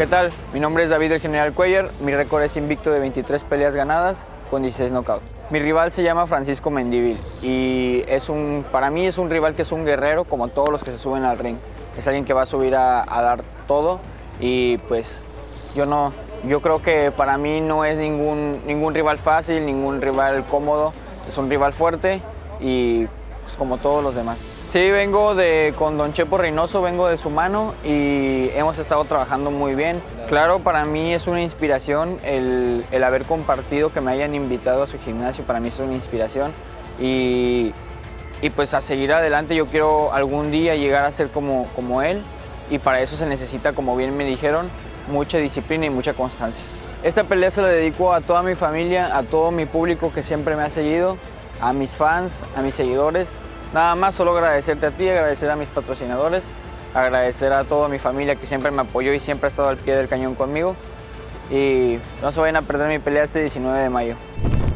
¿Qué tal? Mi nombre es David el General Cuellar, mi récord es invicto de 23 peleas ganadas con 16 knockouts. Mi rival se llama Francisco Mendívil y para mí es un rival que es un guerrero como todos los que se suben al ring. Es alguien que va a subir a dar todo y pues yo creo que para mí no es ningún rival fácil, ningún rival cómodo, es un rival fuerte y pues como todos los demás. Sí, vengo con Don Chepo Reynoso, vengo de su mano y hemos estado trabajando muy bien. Claro, para mí es una inspiración el haber compartido, que me hayan invitado a su gimnasio, para mí es una inspiración y pues a seguir adelante. Yo quiero algún día llegar a ser como él y para eso se necesita, como bien me dijeron, mucha disciplina y mucha constancia. Esta pelea se la dedico a toda mi familia, a todo mi público que siempre me ha seguido, a mis fans, a mis seguidores. Nada más, solo agradecerte a ti, agradecer a mis patrocinadores, agradecer a toda mi familia que siempre me apoyó y siempre ha estado al pie del cañón conmigo. Y no se vayan a perder mi pelea este 19 de mayo.